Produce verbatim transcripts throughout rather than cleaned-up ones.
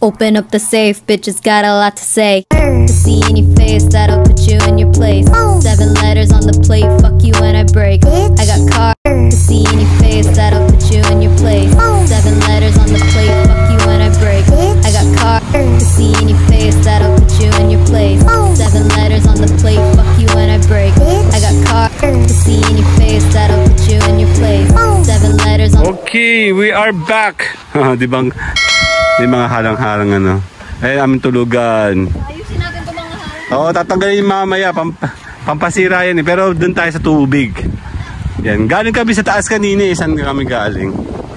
Open up the safe, bitches got a lot to say. To see any face that'll put you in your place. Seven letters on the plate, fuck you when I break. I got car. To see any face that'll put you in your place. Seven letters on the plate, fuck you when I break. I got car. To see any face that'll put you in your place. Seven letters on the plate, fuck you when I break. I got car. To see any face that'll put you in your place. Seven letters on. Okay, we are back. Di bang may mga harang-harang ano. Eh, aming tulugan. Ayusin natin ito mga harang. Oo, tatanggalin mamaya. Pamp pampasira yan eh. Pero doon tayo sa tubig. Yan. Galing kami sa taas kanina eh. Saan kami galing?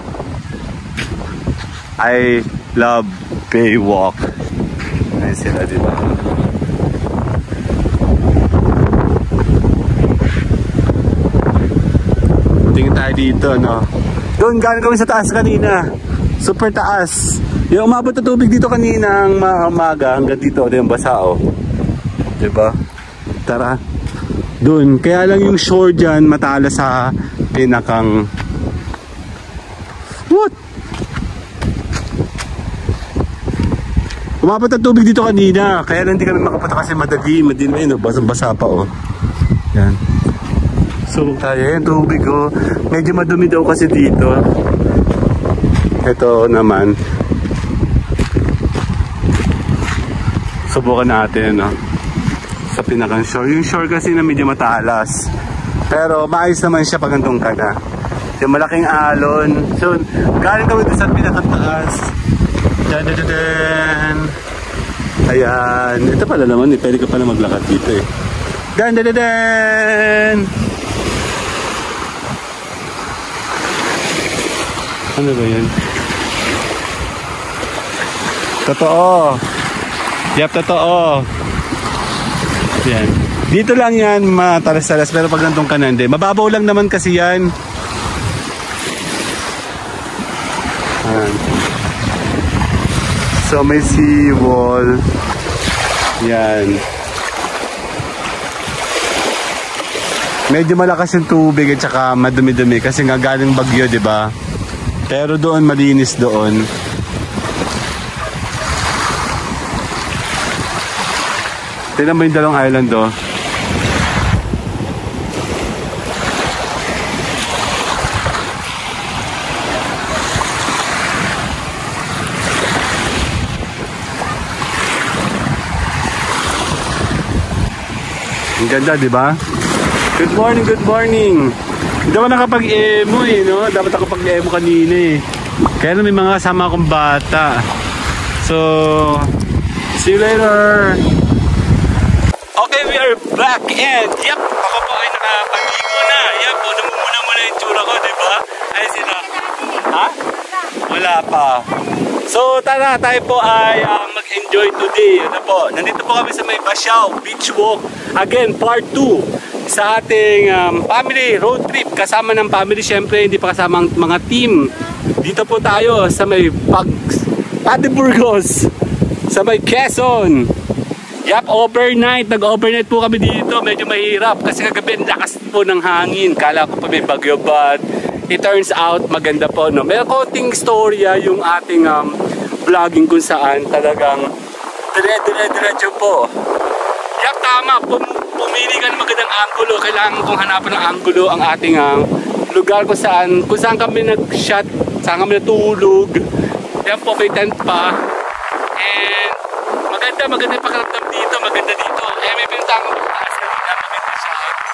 I love Baywalk. Ayun sila, diba? Tingin tayo dito, no? Doon, galing kami sa taas kanina. Super taas. Yung umabot na tubig dito kanina ang umaga hanggang dito, yung basa, oh. Diba? Tara. Doon. Kaya lang yung shore dyan matala sa pinakang... What? Umabot na tubig dito kanina. Kaya lang hindi kami makapunta kasi madagi. Madilim, no? Basang-basa pa, oh. Yan. So, tayo yung tubig, oh. Medyo madumi daw kasi dito. Ito naman. Subukan natin, no? Sa pinakang shore. Yung shore kasi na medyo matalas. Pero maayos naman siya pag nandun ka na. Yung malaking alon. So, galing kami doon sa pinakang taas. Dyan, dyan, dyan. Ayan. Ito pala naman eh. Pwede ka pala maglakad dito eh. Dyan, dyan, dyan. Ano ba yan? Totoo. Yep, totoo. Yan. Dito lang yan, matalas-talas. Pero pag nandun ka na, hindi. Mababaw lang naman kasi yan. Ayan. So, may seawall. Yan. Medyo malakas yung tubig at saka madumi-dumi kasi nga galing bagyo, di ba? Pero doon, malinis doon. Tignan mo yung dalawang island, oh. Ang ganda, di ba? Good morning, good morning. Hindi ako nakapag-emo eh, no? Dapat ako pag-emo kanina eh. Kaya na may mga kasama akong bata. So, see you later. Okay, we are back and yep, ako po ay nakapag-ligo na. Yep, o, namumuna muna yung tsura ko, di ba? Ay sila. Ha? Wala pa. So, tara, tayo po ay uh, mag-enjoy today. Ano po? Nandito po kami sa may Basiao Beach Walk. Again, part two sa ating um, family road trip. Kasama ng family, syempre, hindi pa kasama ang mga team. Dito po tayo sa may Pag Pati Burgos, sa may Quezon. Yap, overnight. Nag-overnight po kami dito. Medyo mahirap kasi kagabi lakas po ng hangin. Kala ko pa may bagyo, but it turns out maganda po, no? May konting storya yung ating um, vlogging kung saan talagang dire-dire-diretso po. Yap, tama. Pum pumili ka ng magandang angulo. Kailangan kong hanapan ng angulo ang ating um, lugar kung saan, kung saan kami nag-shot, saan kami natulog. Yan po, may tent pa. And maganda, maganda yung pakiramdam dito, maganda dito. Eh, may pinuntahan ko taas kanina, maganda siya.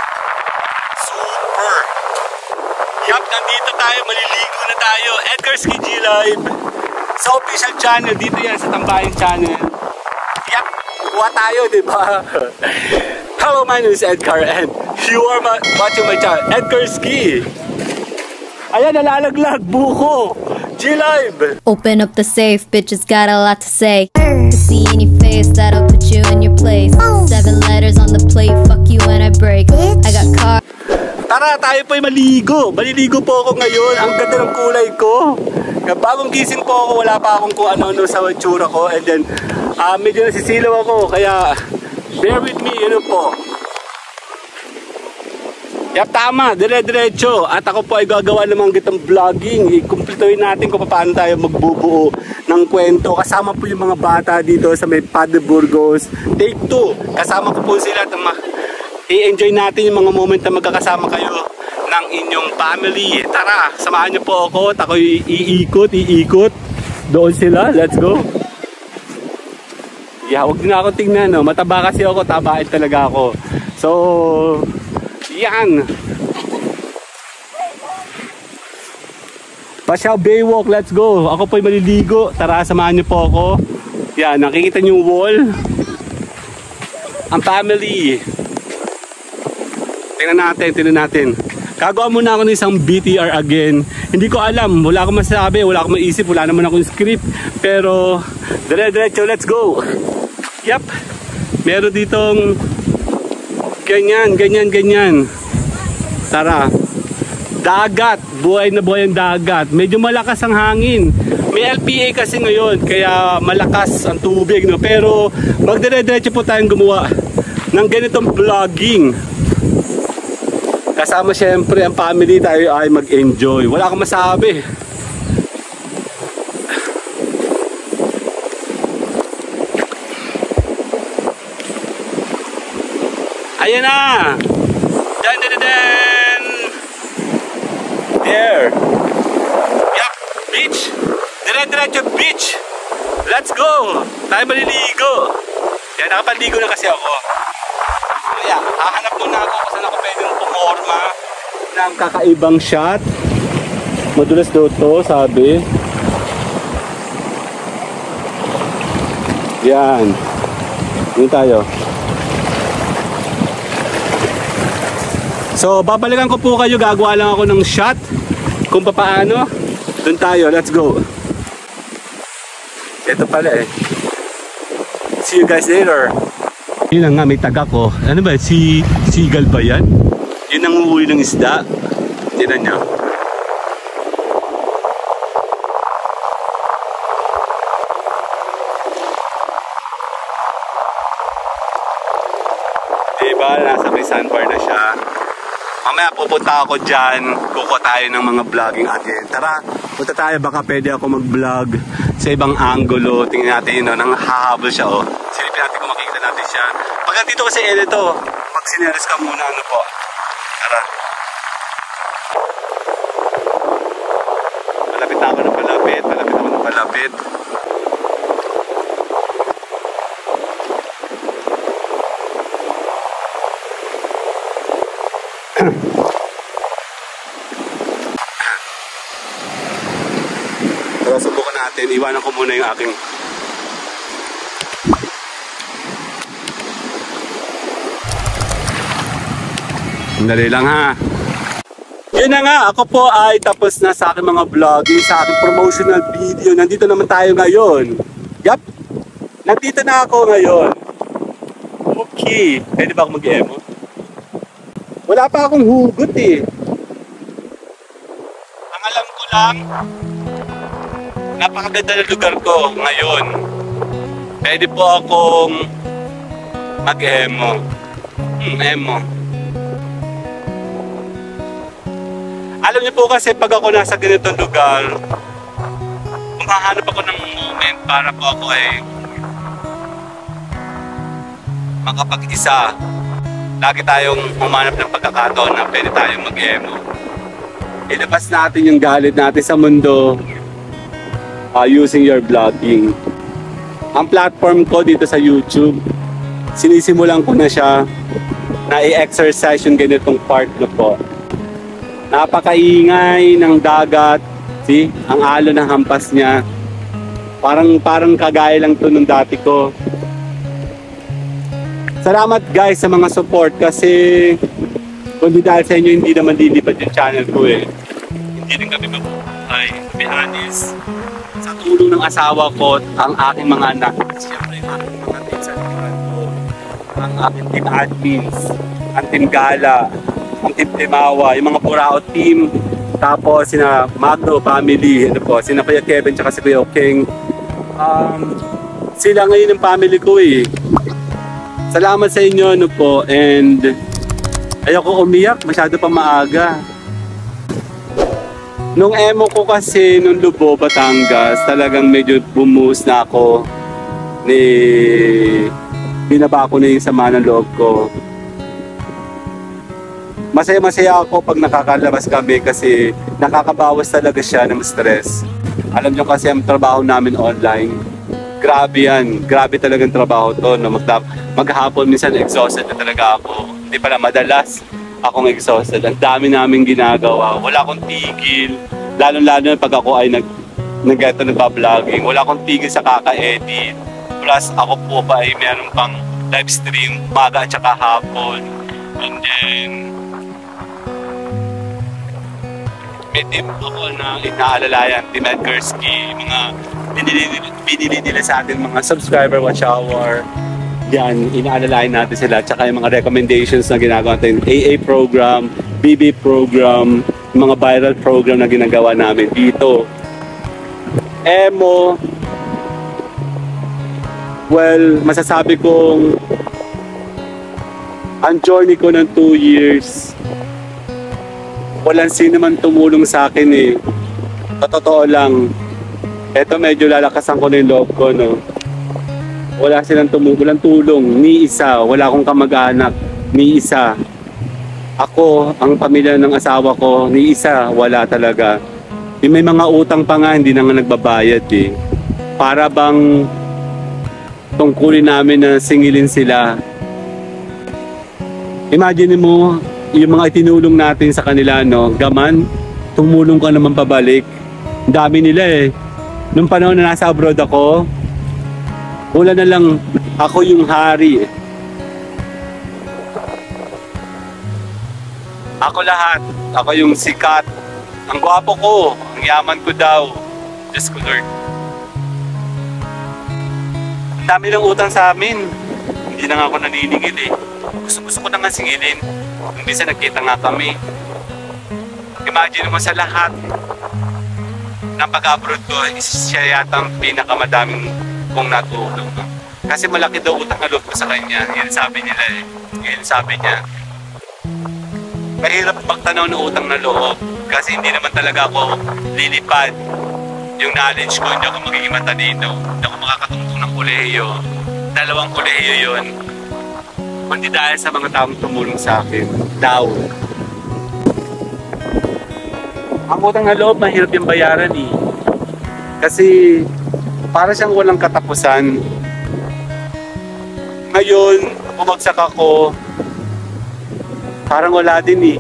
Super! Yup, nandito tayo, maliligo na tayo. Edgar Ski G Live. Sa official channel, dito yan sa Tambayan channel. Yup, kuha tayo, diba? Hello, my name is Edgar and you are my, watching my channel, Edgar Ski. Ayan, nalalaglag, buko. G-Live! Open up the safe, bitches got a lot to say. To see any face that'll put you in your place. Seven letters on the plate, fuck you when I break. I got car. Tara, tayo po'y maligo. Maliligo po ako ngayon. Ang ganda ng kulay ko. Bagong gising po ako, wala pa akong kung ano-ano sa tsura ko. And then, uh, medyo nasisilaw ako. Kaya, bear with me, ano po. Yap, tama, dire-diretso. At ako po ay gagawa ng mga gitang vlogging. Ikumpletuhin natin kung paano tayo magbubuo ng kwento. Kasama po yung mga bata dito sa may Padre Burgos. Take two. Kasama ko po sila. I-enjoy natin yung mga moment na magkakasama kayo ng inyong family. Tara, samahan niyo po ako. At ako iikot, iikot. Doon sila. Let's go. Yeah, huwag din ako tingnan. No? Mataba kasi ako. Tabain talaga ako. So... yan. Pasyaw Baywalk, let's go. Ako po'y maliligo. Tara, samahan niyo po ako. Yan, nakikita niyo yung wall. Ang family. Tingnan natin, tingnan natin. Gagawa muna ako ng isang B T R again. Hindi ko alam, wala akong masabi, wala akong maisip, wala naman akong script. Pero, dire-diretso, let's go. Yep. Meron ditong ganyan, ganyan, ganyan. Tara. Dagat. Buhay na buhay ang dagat. Medyo malakas ang hangin. May L P A kasi ngayon, kaya malakas ang tubig, no? Pero magdire-diretso po tayong gumawa ng ganitong vlogging. Kasama syempre ang family, tayo ay mag-enjoy. Wala akong masabi. Ayan na! Dan, dan, dan, dan! There! Yup! Beach! Dire-diretso beach! Let's go! Tayo maliligo! Yan, nakapaligo na kasi ako. Kaya, hahanap muna ako kung saan ako pwedeng pumorma ng kakaibang shot. Madulas daw to, sabi. Yan. Yun tayo. So, babalikan ko po kayo, gagawa lang ako ng shot kung paano. Doon tayo, let's go. Ito pala eh. See you guys later. Yun na nga, may taga ko. Ano ba, si seagull ba yan? Yun ang uuwi ng isda. Tignan nyo. Diba, nasa may sandbar na siya. Mamaya pupunta ako dyan, kukuha tayo ng mga vlogging again. Tara, punta tayo, baka pwede ako mag-vlog sa ibang angulo. Tingnan natin yun, no, nang hahabol siya, oh. Silipin natin kung makikita natin siya. Pag dito kasi edito, mag-sineris ka muna, ano po. Tara. Malapit ako na palapit, malapit ako na palapit. Tara, subukan natin. Iwanan ko muna yung aking dali lang ha. Yun na nga, ako po ay tapos na sa aking mga vlogging, sa aking promotional video. Nandito naman tayo ngayon. Yup, nandito na ako ngayon. Okay, pwede ba ako mag-emo? Wala pa akong hugot eh. Ang alam ko lang, napakaganda na lugar ko ngayon. Pwede po akong mag-emo. Hmm, emo. Alam niyo po kasi pag ako nasa ganitong lugar, humahanap ako ng moment para po ako ay makapag-isa. Lagi tayong humanap ng pagkakataon na pwede tayong mag-emo. Ilabas natin yung galit natin sa mundo uh, using your vlogging. Ang platform ko dito sa YouTube, sinisimulan ko na siya na i-exercise yung ganitong part na po. Napakaingay ng dagat. See? Ang alon ng hampas niya. Parang, parang kagaya lang to nung dati ko. Salamat guys sa mga support kasi kundi dahil sa inyo hindi naman lilipad yung channel ko eh. Hindi rin kami mabuhay. To be honest. Sa tulong ng asawa ko, ang aking mga anak, siyempre yung aking mga team sa likuran ko, ang aking team admins, ang team Gala, ang team Timawa, yung mga Purao team, tapos sina Magno family, ano po, sina Kuya Kevin tsaka si Kuya King. Um, sila ngayon ang family ko eh. Salamat sa inyo, ano po, and Ayoko umiyak, masyado pa maaga. Nung emo ko kasi, nung Lubo, Batangas, talagang medyo bumuhos na ako. Ni... Binaba ko na yung sama ng loob ko. Masaya-masaya ako pag nakakalabas kami kasi nakakabawas talaga siya ng stress. Alam nyo kasi ang trabaho namin online, grabe yan. Grabe talagang trabaho to. No? Mag maghapon minsan exhausted na talaga ako. Hindi pala madalas akong exhausted. Ang dami namin ginagawa. Wala akong tigil. Lalo-lalo na pag ako ay nag nag-eto nagpa-vlogging. Wala akong tigil sa kaka-edit. Plus ako po pa ay meron pang live stream maga at saka hapon. And then may team ako na inaalalayan, Team Edgarski, mga binili, binili nila sa atin mga subscriber watch hour. Yan, inaalalayan natin sila. Tsaka yung mga recommendations na ginagawa natin, A A program, B B program, mga viral program na ginagawa namin dito. Emo, well, masasabi kong ang journey ko ng two years, walang sino man tumulong sa akin eh. Totoo lang. Eto medyo lalakasan ko na yung loob ko, no. Wala silang tumulong, walang tulong, ni isa. Wala akong kamag-anak, ni isa. Ako, ang pamilya ng asawa ko, ni isa, wala talaga. May mga utang pa nga, hindi na nga nagbabayad eh. Para bang tungkulin namin na singilin sila. Imagine mo, yung mga itinulong natin sa kanila, no, gaman, tumulong ka naman pabalik. Ang dami nila eh. Nung panahon na nasa abroad ako, wala na lang ako yung hari. Ako lahat. Ako yung sikat. Ang gwapo ko. Ang yaman ko daw. Diyos ko Lord. Ang dami ng utang sa amin. Hindi na nga ako naniningil eh. Gusto-gusto ko na nga singilin. Kung minsan nagkita nga kami. Imagine mo sa lahat ng pag-abroad ko, siya yata ang pinakamadaming kong natulong. Kasi malaki daw utang na loob ko sa kanya. Yan sabi nila eh. Yan sabi niya. Mahirap magtanaw ng utang na loob. Kasi hindi naman talaga ako lilipad. Yung knowledge ko, hindi ako magiging matalino. Hindi ako makakatungtong ng kolehiyo. Dalawang kolehiyo yun. Kundi dahil sa mga taong tumulong sa akin. Daw. Ang utang na loob, mahirap yung bayaran eh. Kasi para siyang walang katapusan. Ngayon, bumagsak ako, parang wala din eh.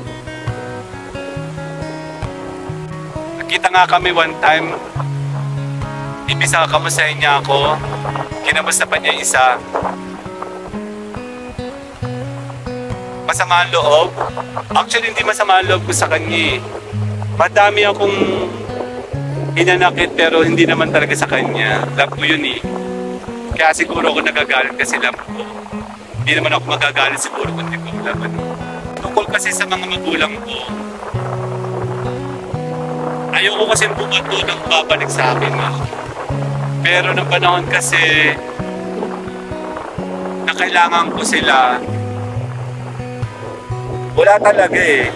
Nakita nga kami one time, ibisa kamustahin niya ako, kinamusta pa niya isa. Masama ang loob? Actually, hindi masama ang loob ko sa kanya eh. Madami akong hinanakit pero hindi naman talaga sa kanya. Love ko yun eh. Kaya siguro ako nagagalit kasi love ko. Hindi naman ako magagalit siguro kung hindi ko love. Tungkol kasi sa mga magulang ko, ayoko kasi bumato ng babalik sa akin eh. Pero ng panahon kasi na kailangan ko sila, wala talaga eh.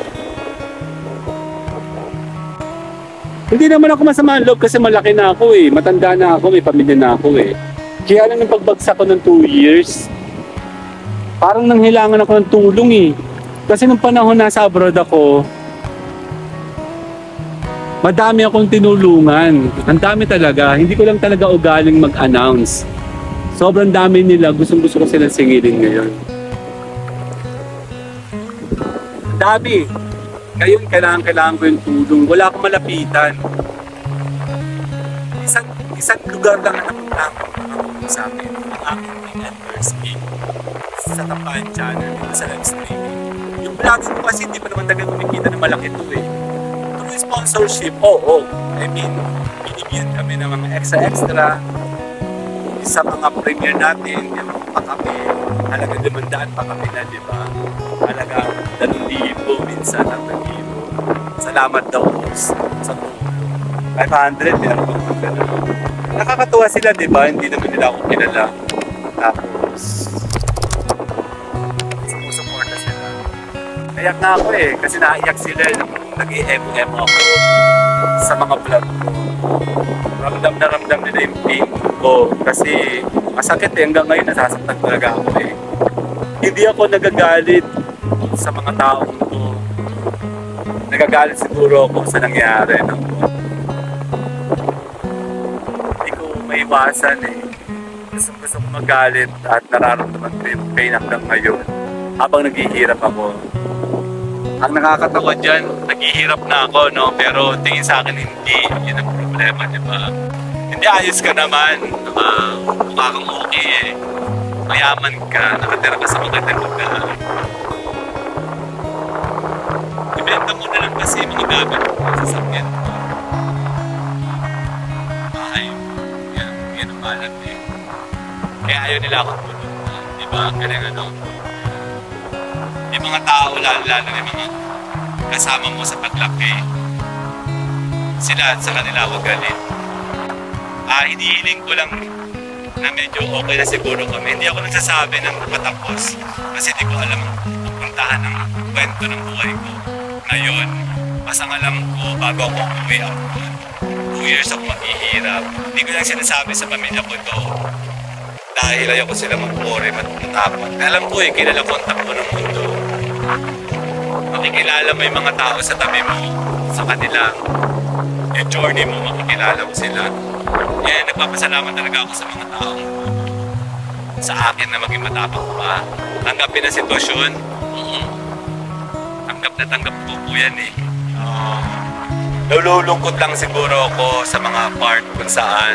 Hindi naman ako masama ang loob kasi malaki na ako eh. Matanda na ako, may pamilya na ako eh. Kaya lang yung pagbagsak ko ng two years, parang nanghilangan ako ng tulong eh. Kasi nung panahon nasa abroad ako, madami akong tinulungan. Ang dami talaga. Hindi ko lang talaga ugaling mag-announce. Sobrang dami nila. Gustong gusto ko silang singilin ngayon. Ang dami. Ngayon, kailangan-kailangan ko yung tulong. Wala akong malapitan. Isang, isang lugar lang na napunta ako sa akin. Ang aking Edgarski sa Tapan channel dito sa live streaming. Yung vlogging ko kasi hindi pa naman talaga kumikita na malaki ito eh. Through sponsorship, oo. Oh, oh. I mean, binibigyan kami ng mga extra-extra sa mga premiere natin. Yung pa kami, halagang limandaan pa kami na, di ba? Halaga dalawang libo, minsan ang libo. Salamat daw sa tulong. five hundred, meron pa kung gano'n. Nakakatuwa sila, di ba? Hindi naman nila ako kilala. Tapos, sumusuporta sila. Naiyak na ako eh, kasi naiyak sila nung nag-i-emo-emo ako sa mga vlog ko. Ramdam na ramdam nila yung pain ko kasi masakit eh, hanggang ngayon nasasaktan talaga ako eh. Hindi ako nagagalit sa mga taong to. Nagagalit siguro ako sa nangyari. No? Hindi ko maiwasan eh. Gusto gusto ko magalit at nararamdaman ko yung pain hanggang ngayon habang naghihirap ako. Ang nakakatawa dyan, naghihirap na ako, no? Pero tingin sa akin hindi. Yun ang problema, di ba? Hindi, ayos ka naman. Uh, mukha kang okay eh. Mayaman ka, nakatira ka sa magandang lugar. Ibenta mo na lang kasi mga gamit mo sa sasakyan mo. Ay, yan, yan ang malat eh. Kaya ayaw nila akong tulungan, di ba? Kaya ano, yung mga tao, lalo, lalo yung mga kasama mo sa paglaki, sila sa kanila ako galit. Ah, hinihiling ko lang na medyo okay na siguro kami. Hindi ako nagsasabi ng patapos kasi hindi ko alam ang puntahan ng kwento ng buhay ko. Ngayon, mas ang alam ko bago ako umuwi ako. Two years ako maghihirap. Hindi ko lang sinasabi sa pamilya ko ito. Dahil ayaw ko sila mag-worry, matapot. Alam ko eh, kilala ko ang takbo ng mundo. Makikilala mo yung mga tao sa tabi mo, sa kanila. Yung journey mo, makikilala mo sila. Kaya nagpapasalamat talaga ako sa mga taong sa akin na maging matapang pa. Tanggapin ang sitwasyon. Mm-hmm. Tanggap na tanggap ko po yan eh. Uh, nalulungkot lang siguro ako sa mga part kung saan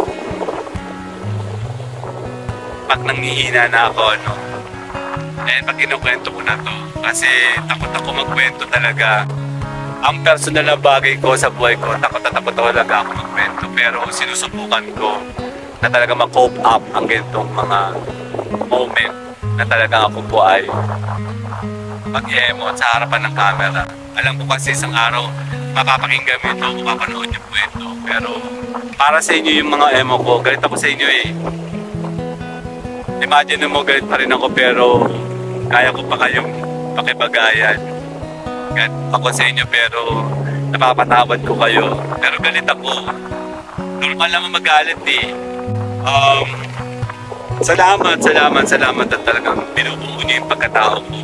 pag nanghihina na ako, no? Eh, pag kinukwento ko na to, kasi takot ako magkwento talaga. Ang personal na bagay ko sa buhay ko, takot na takot talaga ako magkwento. Pero sinusubukan ko na talaga ma-cope up ang ganitong mga moment na talagang ako po ay mag-emote sa harapan ng camera. Alam ko kasi isang araw, mapapakinggan mo ito, mapapanood niyo po ito. Pero para sa inyo yung mga emo ko, galit ako sa inyo eh. Imagine mo, galit pa rin ako pero kaya ko pa kayong pakibagayan. Galit ako sa inyo pero napapatawad ko kayo. Pero galit ako. Normal naman magalit eh. Um, salamat, salamat, salamat at talagang binubuo niyo yung pagkatao ko.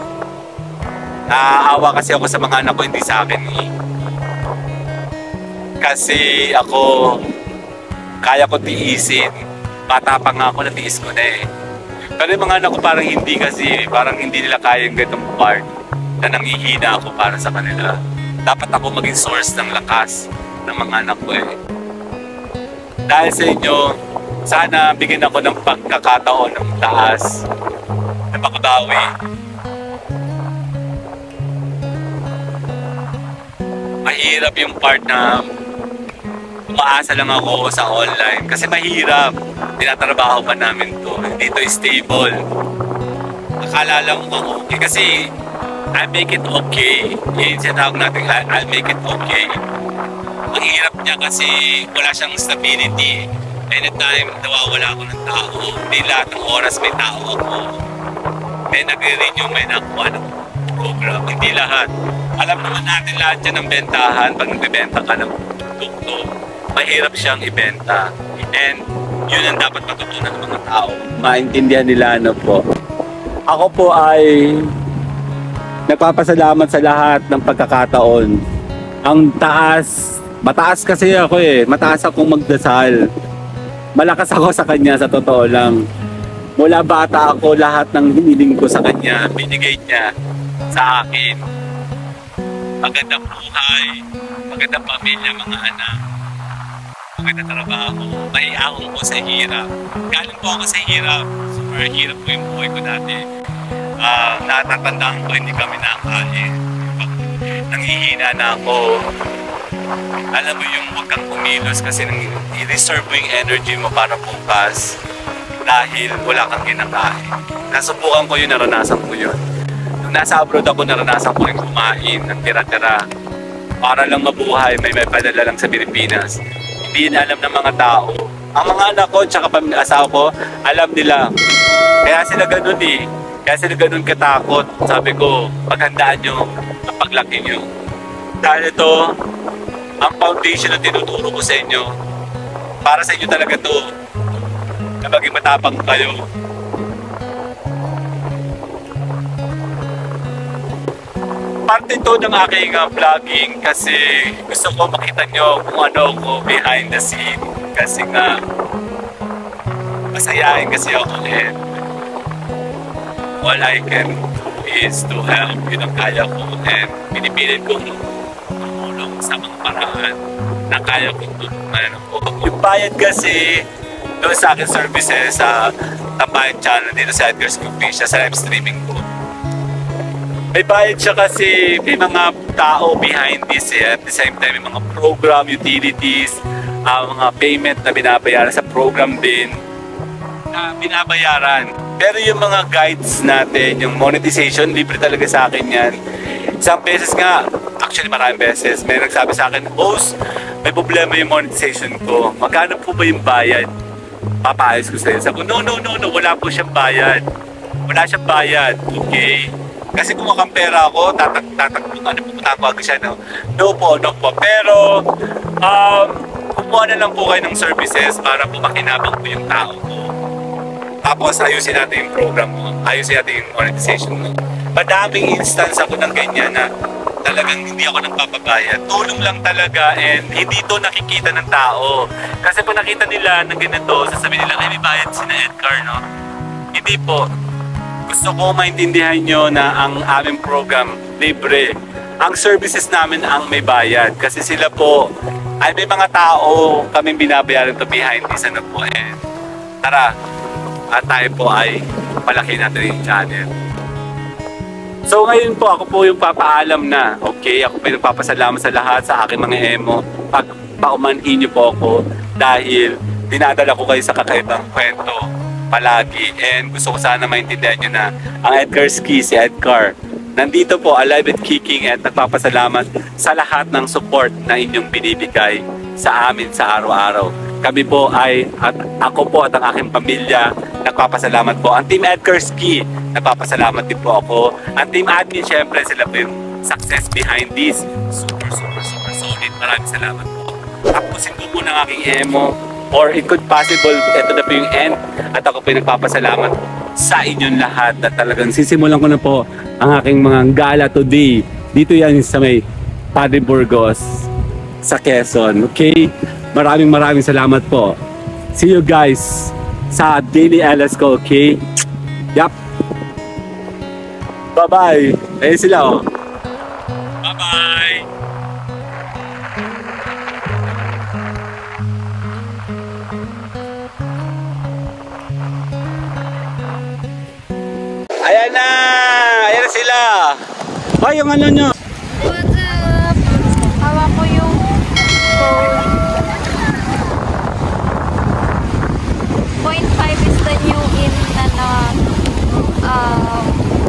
Naaawa kasi ako sa mga anak ko, hindi sa akin eh. Kasi ako, kaya ko tiisin. Bata pa nga ako, natiis ko na eh. Pero yung mga anak ko parang hindi kasi, parang hindi nila kaya yung ganitong part na nanghihina ako para sa kanila. Dapat ako maging source ng lakas ng mga anak ko eh. Dahil sa inyo, sana bigyan ako ng pagkakataon ng taas na makabawi. Mahirap yung part na umaasa lang ako sa online kasi mahirap. Tinatrabaho pa namin to. Hindi to stable. Akala lang mo okay kasi I'll make it okay. Yung sinatawag natin, I'll make it okay. Ang hirap niya kasi wala siyang stability. Anytime nawawala ako ng tao, hindi lahat ng oras may tao ako. May nagre-renew, may nakuha ng program. Hindi lahat. Alam naman natin lahat yan ng bentahan. Pag nagbibenta ka ng produkto, mahirap siyang ibenta. And yun ang dapat matutunan ng mga tao. Maintindihan nila ano po. Ako po ay nagpapasalamat sa lahat ng pagkakataon. Ang taas, mataas kasi ako eh. Mataas akong magdasal. Malakas ako sa kanya sa totoo lang. Mula bata ako, lahat ng hiniling ko sa kanya, binigay niya sa akin. Magandang buhay, magandang pamilya, mga anak. Magandang trabaho, may ahong ko sa hirap. Galing po ako sa hirap. Super hirap po yung buhay ko dati. Uh, natatandaan ko, hindi kami nakakain. Nanghihina na ako. Alam mo yung huwag kang kumilos kasi i-reserve mo yung energy mo para bukas dahil wala kang kinakain. Nasubukan ko yun, naranasan ko yun. Nung nasa abroad ako, naranasan ko rin kumain ng tira-tira para lang mabuhay, may may padala lang sa Pilipinas. Hindi alam ng mga tao. Ang mga anak ko tsaka asawa ko, alam nila. Kaya sila ganun eh. Kaya sila ganun katakot. Sabi ko, paghandaan nyo ang paglaki nyo. Dahil ito, ang foundation na tinuturo ko sa inyo, para sa inyo talaga to, na maging matapang kayo. Parte ito ng aking uh, vlogging kasi gusto ko makita nyo kung ano ako behind the scene. Kasi nga, masayahin kasi ako and all I can do is to help. Yun ang kaya ko and pinipilit kong tumulong sa mga paraan na kaya kong tulungan ako. Yung bayad kasi doon sa akin services sa Tambayan channel dito sa Edgar's Coffee siya sa live streaming ko. May bayad siya kasi may mga tao behind this eh. At the same time, may mga program, utilities, uh, mga payment na binabayaran sa program din na binabayaran. Pero yung mga guides natin, yung monetization, libre talaga sa akin yan. Isang beses nga, actually maraming beses, may nagsabi sa akin, host, may problema yung monetization ko. Magkano po ba yung bayad? Papaayos ko sa'yo. Sabi ko, no, no, no, no, wala po siyang bayad. Wala siyang bayad, okay? Kasi kung makampera ako, tatak, tatak, ano, pupunta ko agad siya, no? No po, no po. Pero, um, kumuha na lang po kayo ng services para po makinabang po yung tao ko. Tapos, ayusin natin yung program mo. Ayusin natin yung monetization mo. Madaming instance ako ng ganyan na talagang hindi ako nagpapabayad. Tulong lang talaga and hindi to nakikita ng tao. Kasi kung nakita nila ng ganito, sasabihin nila, ay may bayad si na Edgar, no? Hindi po. Gusto ko maintindihan nyo na ang aming program libre. Ang services namin ang may bayad. Kasi sila po, ay may mga tao kaming binabayaran to behind this ano po. And tara, at tayo po ay palaki natin yung channel. So ngayon po, ako po yung papaalam na. Okay, ako po yung papasalamat sa lahat sa aking mga emo. Pag paumanhin nyo po ako dahil dinadala ko kayo sa kakaibang kwento palagi. And gusto ko sana maintindihan nyo na ang Edgar's Key, si Edgar, nandito po alive and kicking at nagpapasalamat sa lahat ng support na inyong binibigay sa amin sa araw-araw. Kami po ay, at ako po at ang aking pamilya, nagpapasalamat po. Ang Team Edgar's Key, nagpapasalamat din po ako. Ang Team Admin, syempre, sila po yung success behind this. Super, super, super solid. Maraming salamat po. Tapusin ko muna ang aking emo. Or it could possible, ito na po yung end. At ako po yung nagpapasalamat sa inyong lahat. At talagang sisimulan ko na po ang aking mga gala today. Dito yan sa may Padre Burgos sa Quezon. Okay? Maraming maraming salamat po. See you guys sa Daily L S ko, okay? Yup. Bye-bye. Ayun sila, oh. Bye-bye. Ayan na! Ayan na sila! Ay, yung ano nyo? What's up? Hawa ko yung phone. point five is the new in na na um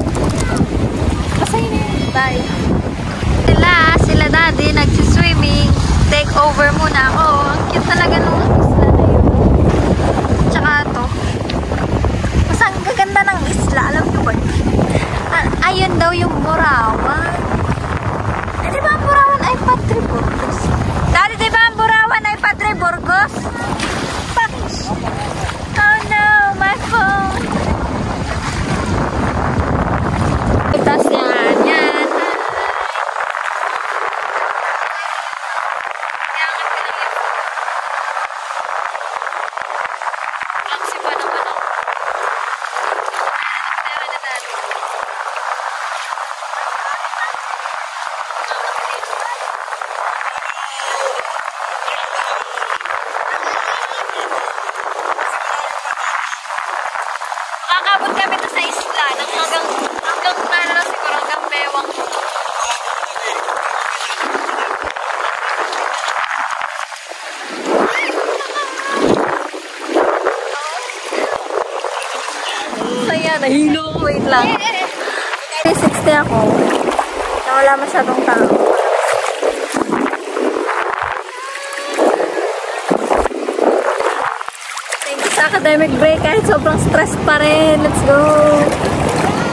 kasi yun bye. Sila, sila daddy nagsiswimming. Take over muna ako. Ang cute talaga nung isla na yun. Tsaka to. Mas ang gaganda ng isla. Alam nyo ba? Ah, ayun daw yung Burawan. Eh, di ba ang Burawan ay Padre Burgos? Daddy, di ba ang Burawan ay Padre Burgos? Oh no, my phone. Itas yan, yan. Aksi pa naman ako. Meron na dati. Makakabot kami to sa isla ng hanggang hanggang ano na siguro hanggang Bewang. Saya, nahilo ko. Wait lang. three sixty ako. Na wala masyadong tao. Sa academic break kahit sobrang stress pa rin. Let's go!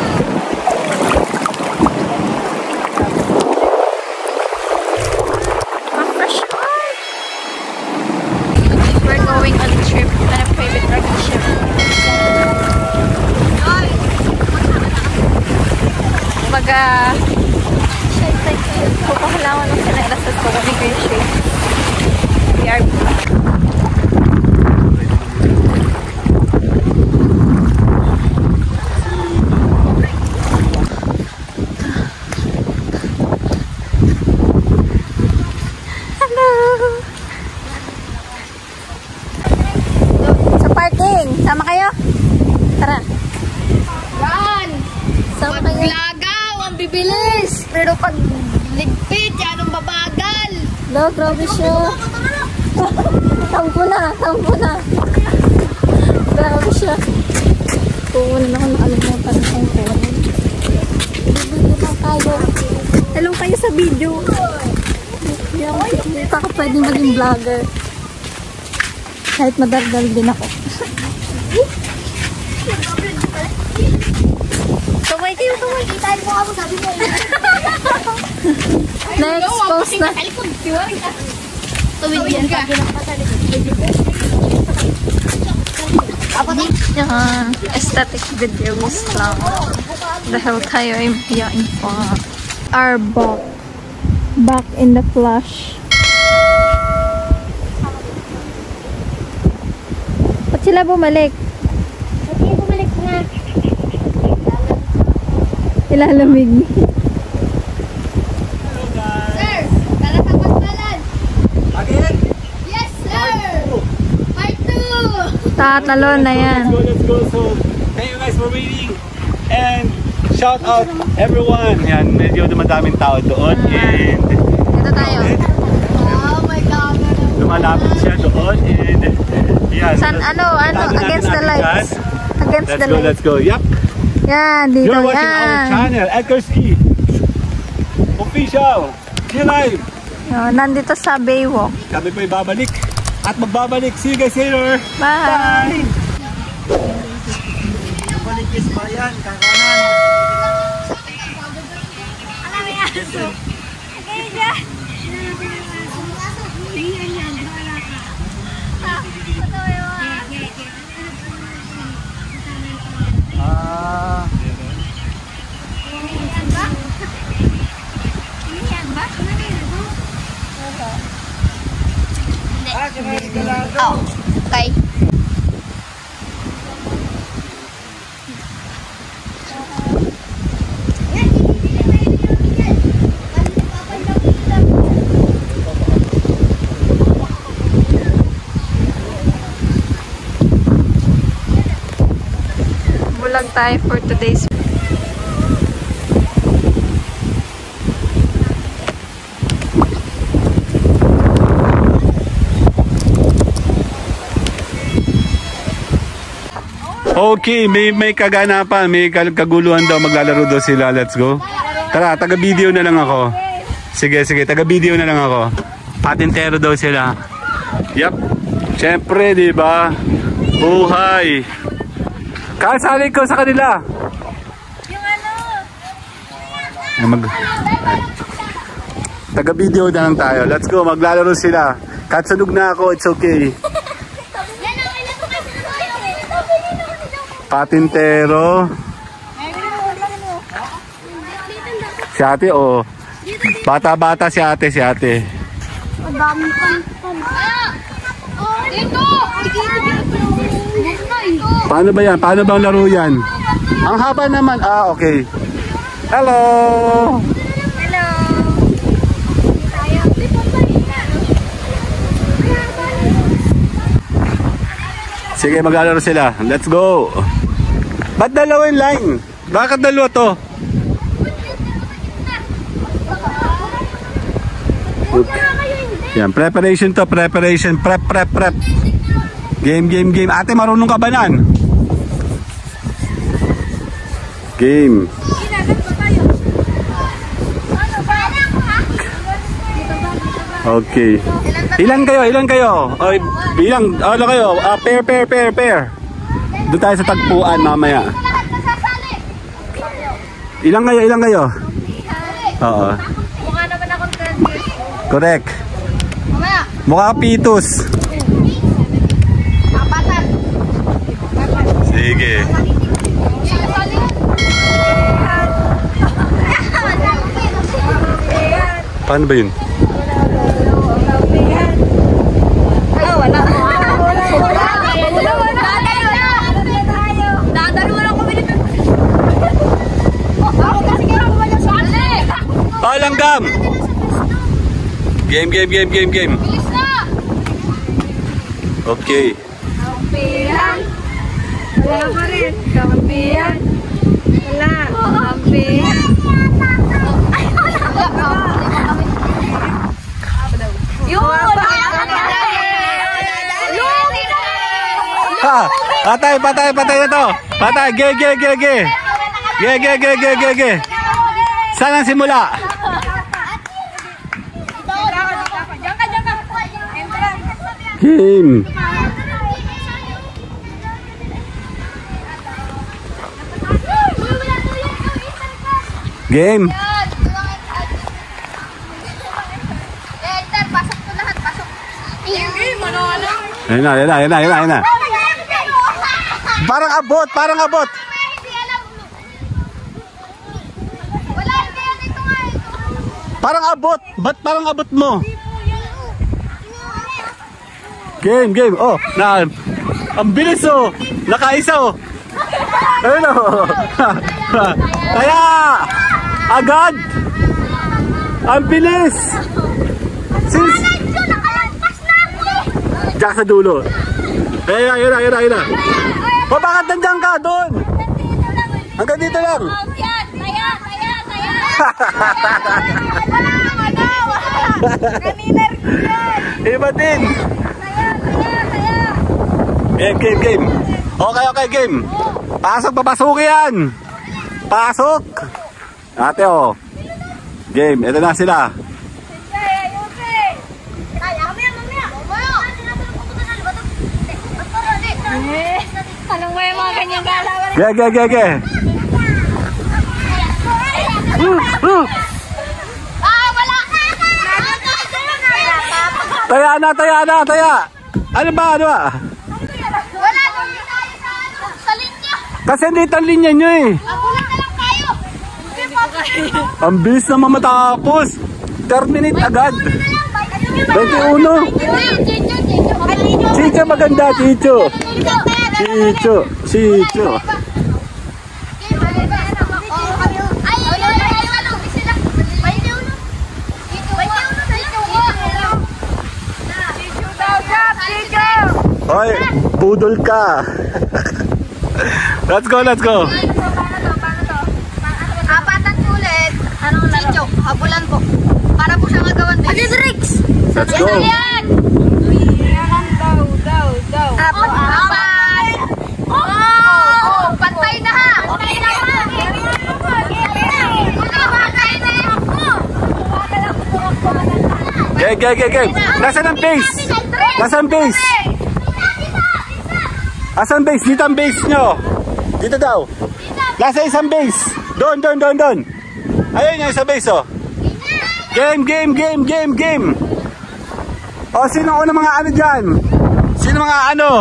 uh, shake like so pahalangan ng sinelas at kami kayo shake. We are sama kayo? Tara. Yan! Sama Pag kayo. lagaw, ang bibilis! Pero pag ligpit, yan ang babagal! No, grabe siya. Tampo na, tampo na. Grabe siya. Kukunan ako nakalimutan ng tampo. Bibili na tayo. Hello kayo sa video. Hindi pa ako pwedeng maging vlogger. Kahit madardal din ako. Tumay kayo, tumay. Kitain mo ako, sabi mo. Na-expose na. Tumig yan ka. Yan. Aesthetic videos lang. Dahil tayo ay biyain pa. Our back. Back in the flash. Ba't sila bumalik? Hindi bumalik nga. Ilalamig. Sir, tara sa pasbalan. Again? Yes, sir! Part two! Tatalon na yan. Let's go, let's go. So, thank you guys for waiting. And shout out everyone. Yan, medyo dumadaming tao doon. And Dito tayo. Oh my God! lumalapit siya doon. And yan. San, ano, ano, Tago natin against the natin lights. dyan. Against Let's the go, lights. let's go. Yup. Yan, dito You're watching our yan. channel, Edgar's E. Official. Here live. Oh, nandito sa Baywalk. Kami po ibabalik. At magbabalik. See you guys later. Bye! Balikis pa yan, kakanan. Alam mo yan! Okay, dyan! Ah, ito yun. Ah. Yan ba? Yan ba? Hindi. Oh, okay. Bulag tayo for today's Okay, may may kaganapan, may kaguluhan daw, maglalaro daw sila. Let's go. Tara, taga-video na lang ako. Sige, sige, taga-video na lang ako. Patintero daw sila. Yep. Siyempre, di ba? Buhay. Kasali ko sa kanila. Yung ano? Mag taga-video na lang tayo. Let's go, maglalaro sila. Katsunog na ako, it's okay. Yan ang ilan ko kasi tayo. Patintero. Si ate, oh. Bata-bata si ate, si ate. Madaming pan-pan. Oh, dito! Paano ba yan? Paano bang laro yan? Ang haba naman. Ah, okay. Hello! Hello! Tayo. Sige, maglalaro sila. Let's go! Ba't dalawa yung line? Bakit dalawa to? Yan, preparation to, preparation, prep, prep, prep. Game, game, game. Ate, marunong ka ba nan? Game. Okay. Ilan kayo? Ilan kayo? O, ilang, ano kayo? Uh, pair, pair, pair, pair. Doon tayo sa tagpuan mamaya. Ilang kayo? Ilang kayo? Oo. Mukha naman akong third years. Correct. Mamaya. Mukha pitus. Kapatan. Sige. Sige, solid. Paano ba yun? Ah, wala. Wala. Wala. Dadalo lang kami nito. Ako kasi kaya ako wala sa akin. Oh, langgam! Game, game, game, game, game. Bilis na! Okay. Kampihan. Wala pa rin. Kampihan. Wala. Kampihan. Ay, wala. Yun! Ha! Patay, patay, patay na to! Patay! Ge, ge, ge, ge! Ge, ge, ge, ge, ge, ge! Saan ang simula? Game! Game! Pasok to lahat, pasok. Game, ano, ano? Ayun na, ayun na, ayun na, ayun na, ayun na. Parang abot, parang abot. Wala, kaya dito nga ito. Parang abot. Ba't parang abot mo? Game, game. Oh, na. Ang bilis oh. Nakaisa oh. Ayun oh. Kaya, agad. Ang bilis. Sis. Diyan sa dulo. Ayun na, ayun na, ayun na, ayun na. O, bakit nandiyan ka doon? Hanggang dito lang. Taya, taya, taya, taya. Wala, wala, wala. Kanina rin yan. Iba din. Taya, taya, taya. Game, game, game. Okay, okay, game. Pasok, papasok yan. Pasok. Ate, oh. Game, ito na sila. Anong may mga ganyang galawan? Ge, ge, ge, ge. Uh, uh. Ah, wala! Taya na, taya na, taya. Ano ba, ano ba? Wala! Sa linya! Kasi dito ang linya nyo eh. Abulan na lang tayo! Ang bilis naman matapos. Terminate agad. twenty-one. Chicho maganda, Chicho. Chicho, Chicho. Hoy, budol ka. Let's go, let's go. Apatan ulit. Anong Chicho, habulan po. Para po siya magawan din. Ano Drix? Let's go. Daw, daw, daw. Apat, apat. Oh, pantay na ha. Pantay na ha. Pantay na ha. Ge, ge, ge, ge. Nasaan ang base? Nasaan ang base? Nasaan ang base? Dito ang base nyo. Dito daw. Nasa isang base. Doon, doon, doon, doon. Ayun yung isang base, oh. Game, game, game, game, game. O, sino una mga ano dyan? Sino mga ano?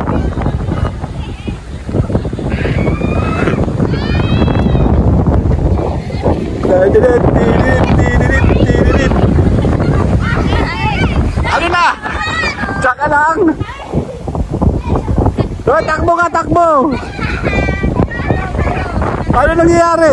Ano na? Tsaka lang. O, takbo ka, takbo. Ano nangyayari?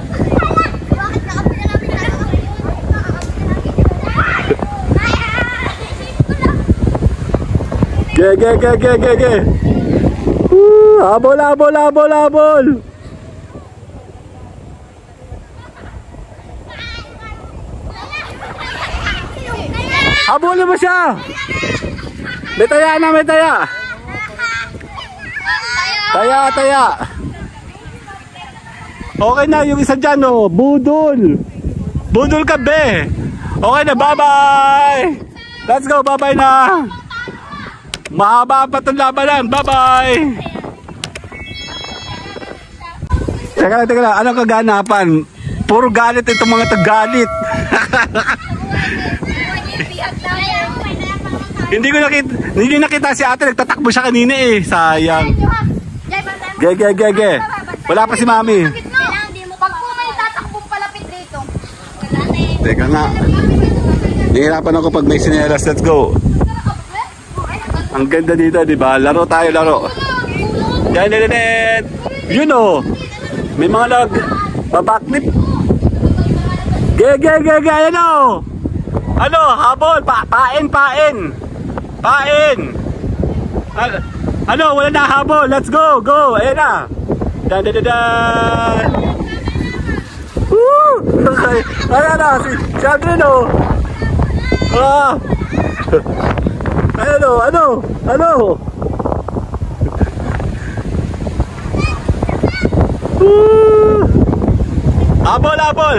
Ge, ge, ge, ge, ge, ge. Uh, habol, habol, habol, habol. Habulin mo siya. May taya na, may taya. Taya, taya. Okay na, yung isa dyan, oh. Budol. Budol ka, be. Okay na, bye-bye. Let's go, bye-bye na. Mahaba pa itong labanan. Bye-bye! Teka lang, teka lang. Anong kaganapan? Puro galit itong mga tagalit. Hindi ko nakita, hindi nakita si ate. Nagtatakbo siya kanina eh. Sayang. Ge, ge, ge, ge. Wala pa si mami. Pag po may tatakbong palapit dito. Teka nga. Nahihirapan ako pag may sinelas. Let's go. Ang ganda dito, di ba? Laro tayo, laro. Yan, yan, yan. You know, may mga lag. Babaklip. Ge, ge, ge, ge, ano? Ano? Habol. Pa, pain, pain. Pain. Ano? Ano? Wala na habol. Let's go, go. Ayan na. Dan, dan, dan, dan. Woo! Okay. Ayan na. Si, si Adreno. Ah. Ano? Ano? Ano? Woo! Habol, habol.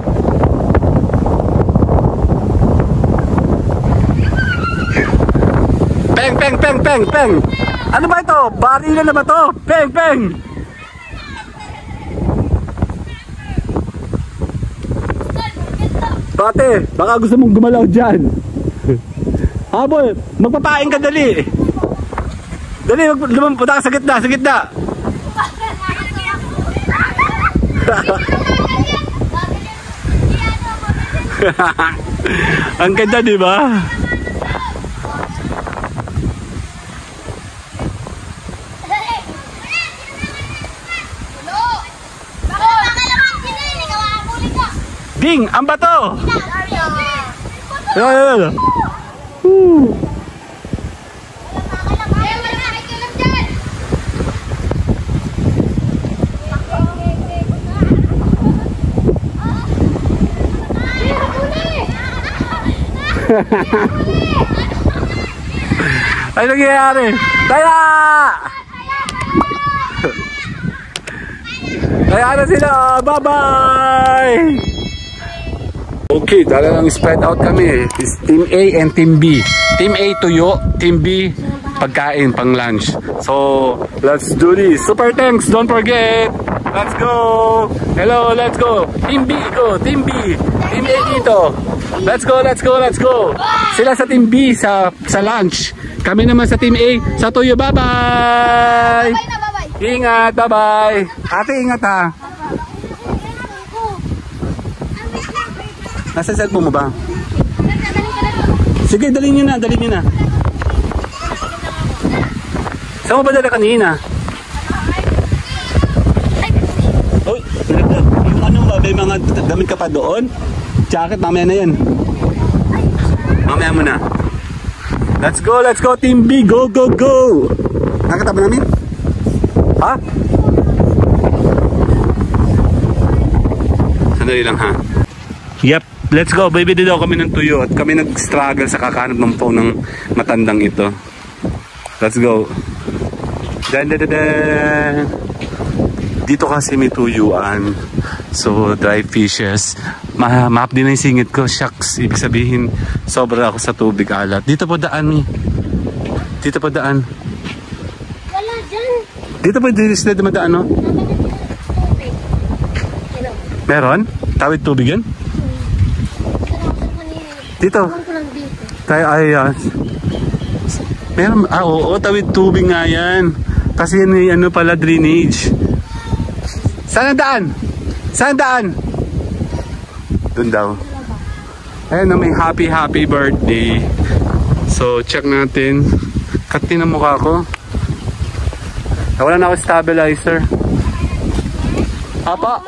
Peng, peng, peng, peng, peng. Ano ba ito? Barilan na ba ito? Peng, peng. Bate, baka gusto mong gumalaw dyan. Habol, magpapain ka dali. Dali, punta ka sa gitna, sa gitna. Ang ganda, di ba? Ding, ang bato. Ayan, ayan. Woo. Ay, nangyayari. Taya! Taya na sila. Bye-bye! Okay, dala lang spread out kami. It's Team A and Team B. Team A tuyo, Team B pagkain pang lunch. So, let's do this. Super thanks, don't forget. Let's go. Hello, let's go. Team B, go. Team B. Team A dito. Let's go, let's go, let's go. Sila sa Team B sa sa lunch. Kami naman sa Team A sa tuyo. Bye-bye. Ingat, bye-bye. Ate, ingat ha. Nasa cellphone mo ba? Sige, dalhin nyo na, dalhin nyo na. Saan mo ba dala kanina? Uy, yung ano ba, may mga damit ka pa doon? Jacket, mamaya na yan. Mamaya mo na. Let's go, let's go, Team B, go, go, go! Nakita ba namin? Ha? Sandali lang ha. Yep. Let's go, baby, dito kami ng tuyo at kami nag-struggle sa kakahanap ng phone ng matandang ito. Let's go. Dan, dan, dan, dan. Dito kasi may tuyuan. So, dry fishes. Ma Mahap din na yung singit ko. Shucks, ibig sabihin, sobra ako sa tubig alat. Dito po daan, mi. Dito po daan. Wala dyan. Dito po dito sila dumadaan, no? Meron? Tawid tubig yan? Dito. Tayo ay uh, meron, ah oo, tawid tubig nga yan. Kasi yan ay ano pala, drainage. Saan ang daan? Saan daan? Doon daw. Ayan na, may happy happy birthday. So check natin. Kati na mukha ko. Wala na ako stabilizer. Apa?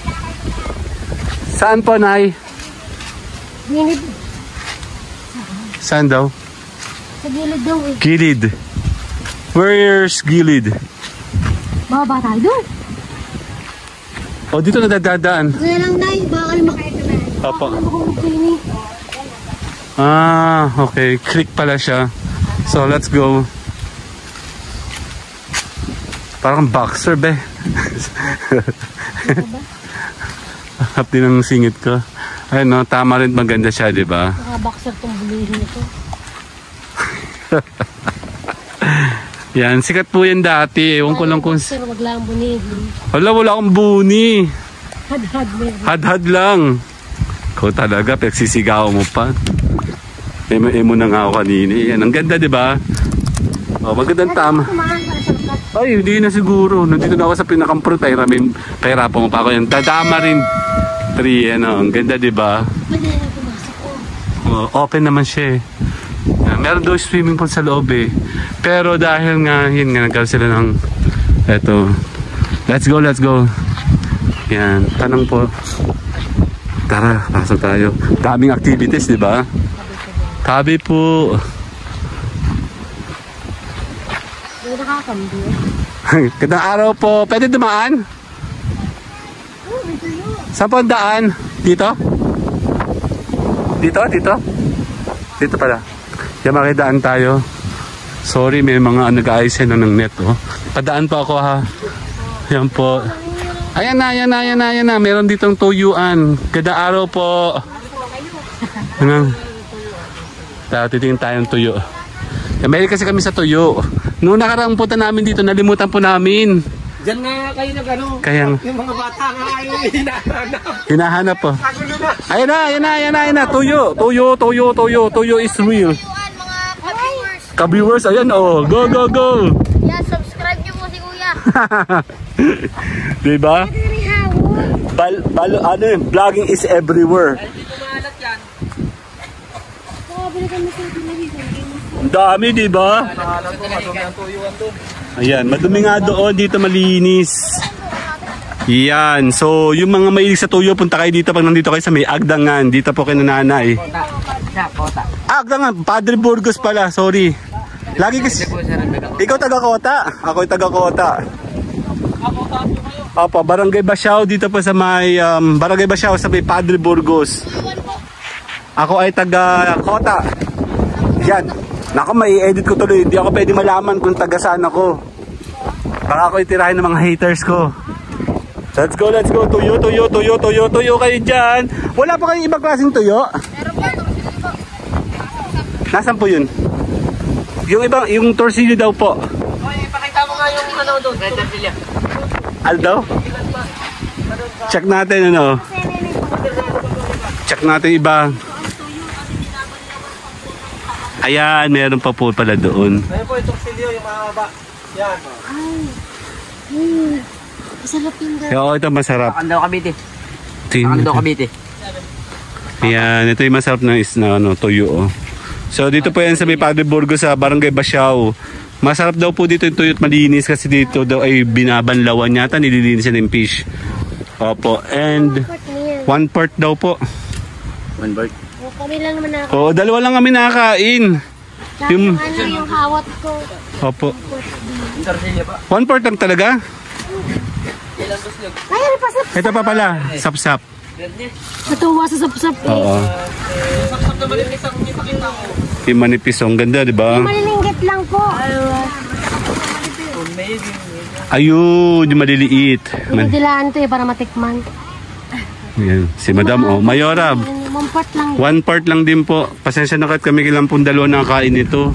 Saan po, Nay? Gilid. Saan daw? Sa gilid daw eh. Gilid. Where's Gilid? Baba tayo doon. O, dito na dadaan. Kaya lang tayo, baka kayo makakita. Opo. Ah, okay. Click pala siya. So, let's go. Parang boxer, be. Hap din ang singit ko. Ayun, no? Tama rin, maganda siya, di ba? Naka-boxer tong bulihin ito. Yan, sikat po yan dati. Ewan ko lang kung... Boxer, wag lang buni. Wala, wala akong buni. Had-had meron. Had-had lang. Ikaw talaga, pagsisigaw mo pa. Emo-emo na nga ako kanina. Yan, ang ganda, di ba? Oh, magandang tama. Ay, hindi na siguro. Nandito na ako sa pinakampro. Pahiramin, pahirapan mo pa ako yan. Dadama rin. Three, ano, ang ganda, di ba? Pwede na pumasok ko. ano, open naman siya eh. Uh, meron daw swimming pool sa loob eh. Pero dahil nga, yun nga, nagkaroon sila ng, eto, let's go, let's go. Yan, tanong po. Tara, pasok tayo. Daming activities, di ba? Tabi po. Gandang araw po. Pwede dumaan? Saan po ang daan? Dito? Dito? Dito? Dito pala. Yan, makidaan tayo. Sorry, may mga nag-aayos yan ng net. Oh. Padaan po ako ha. Yan po. Ayan na, ayan na, ayan na, ayan na. Meron ditong tuyuan. Ganda araw po. Ano? Titingin tayong tuyo. May kasi kami sa tuyo. Noong nakaraang punta namin dito, nalimutan po namin. Diyan nga kayo nag ano. Kaya, yung mga bata nga kayo hinahanap. Hinahanap po. Ayan na, ayan na, ayan na, ayan na. Tuyo, tuyo, tuyo, tuyo. Tuyo is real. Ka-viewers, ayan oh. Go, go, go. Yeah, subscribe nyo po si Kuya. Diba? Bal, bal, ano yun? Vlogging is everywhere. Ang dami, diba? Ayan, madumi nga doon. Dito malinis. Yan. So, yung mga mahilig sa tuyo, punta kayo dito pag nandito kayo sa may Agdangan. Dito po kayo nanay. Ah, Agdangan. Padre Burgos pala. Sorry. Lagi kasi... Ikaw taga-Kota. Ako yung taga-Kota. Opo, Barangay Basiao. Dito po sa may... Um, Barangay Basiao sa may Padre Burgos. Ako ay taga-Kota. Yan. Naku, may edit ko tuloy. Hindi ako pwede malaman kung taga saan ako. Baka ako itirahin ng mga haters ko. Let's go, let's go. Tuyo, tuyo, tuyo, tuyo, tuyo kayo dyan. Wala pa kayong ibang klaseng tuyo? Nasaan po yun? Yung ibang, yung torsilyo daw po. Oy, ipakita mo nga yung ano doon. Torsilyo. Ano daw? Check natin ano. Check natin iba. Ayan, meron pa po pala doon. Ayun po, yung torsilyo, yung mahaba. Yan. Ay. Hmm. Masarap yung gano'n. Oo, ito masarap. Pakandaw Cavite. Tingnan Pakandaw natin. Cavite. Ayan, ito yung masarap na is na ano, tuyo. Oh. So dito po yan sa may Padre Burgos sa Barangay Basiao. Masarap daw po dito yung tuyo at malinis kasi dito daw ay binabanlawan yata, nililinis ng fish. Opo, and one part daw po. One part. O, kami lang naman ako. Oo, dalawa lang kami nakakain. Yung, Yung- ano yung hawat ko. Opo. Yung torsilyo pa. One part lang talaga? Ilang gusto? Ay, ano pa sa... Ito pa pala, sapsap. Natuwa sa sapsap eh. Oo. Saksak na malinis ang ipakita ko. Yung manipis, ang ganda, di ba? Malilinggit lang po. Ayun, yung maliliit. Man- Pinidilaan to eh, para matikman. Ayan, si Madam, oh. Mayora, One part lang. one part lang din po. Pasensya na kahit kami kilang pong dalawa nakakain nito.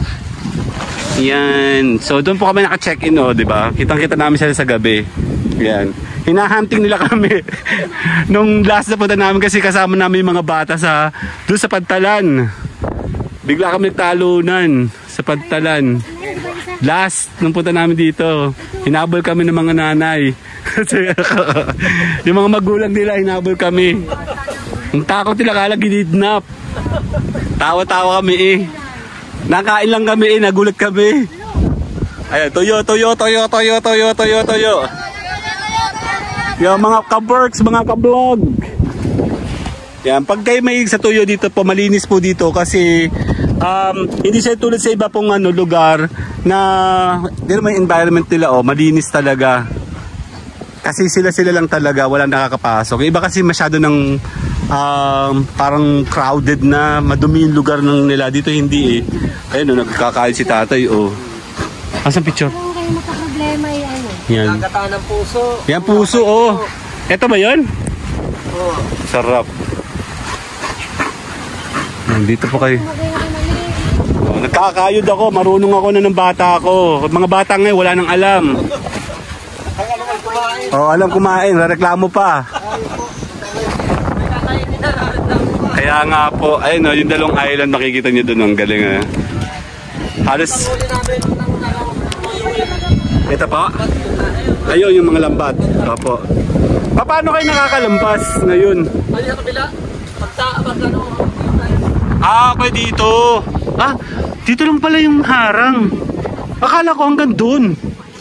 Yan. So doon po kami naka-check-in, oh, di ba? Kitang-kita namin sila sa gabi. Yan. Hinahunting nila kami. Nung last na punta namin kasi kasama namin yung mga bata sa doon sa Pantalan. Bigla kami nagtalunan sa Pantalan. Last nung punta namin dito, hinabol kami ng mga nanay. Yung mga magulang nila hinabol kami. Ang takot nila kala ginidnap. Tawa-tawa kami eh. Nakain lang kami eh, nagulat kami. Ayan, tuyo, tuyo, tuyo, tuyo, tuyo, tuyo, tuyo. Yung mga ka-works, mga ka-vlog. Yan, pag kayo may sa tuyo dito po, malinis po dito kasi um, hindi siya tulad sa iba pong ano, lugar na hindi naman environment nila, oh, malinis talaga. Kasi sila-sila lang talaga, walang nakakapasok. Iba kasi masyado ng um, parang crowded na, madumi yung lugar ng nila. Dito hindi eh. Ayun, no, nagkakain si tatay, oh. Asan picture? Kung kayo magka-problema yung ano. Yan. Nagataan ng puso. Yan puso, oh. Ito ba yun? Oh. Sarap. Dito po kayo. Oh, nagkakayod ako, marunong ako na ng bata ako. Mga bata ngayon, wala nang alam. Oh, alam kumain, reklamo pa. Kaya nga po, ayun oh, yung dalawang island makikita niyo doon, ang galing ah. Halos ito po. Ayun yung mga lambat. Opo. Paano kayo nakakalampas ngayon? Ay, sa kabila. Pagta, pag ano. Ah, okay dito. Ah, dito lang pala yung harang. Akala ko hanggang dun.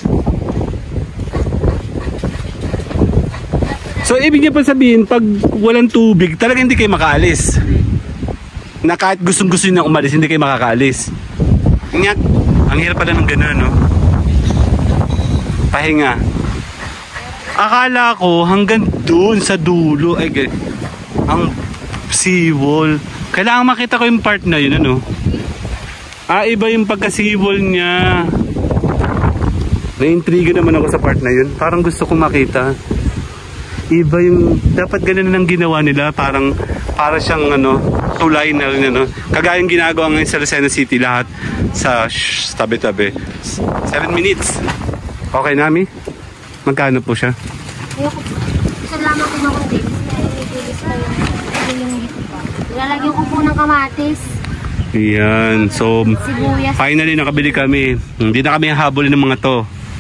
So, ibig niya pa sabihin, pag walang tubig, talaga hindi kayo makaalis. Na kahit gustong-gusto nyo na umalis, hindi kayo makakaalis. Nga, ang hirap pala ng gano'n, no? Pahinga. Akala ko hanggang doon sa dulo, ay, ang seawall. Kailangan makita ko yung part na yun, ano? Ah, iba yung pagka-seawall niya. Na-intriga naman ako sa part na yun. Parang gusto kong makita. Iba yung, dapat ganun lang ginawa nila, parang para siyang ano, tulay na rin, ano. Kagaya yung ginagawa ngayon sa Lucena City, lahat sa shh, tabi-tabi. seven minutes. Okay, Nami? Magkano po siya? Ayoko. Salamat ko ng konti. Nililis pa yung nilalagyan ko po ng kamatis. Yan. So, Sibuyas. finally nakabili kami. Hindi na kami habulin ng mga to.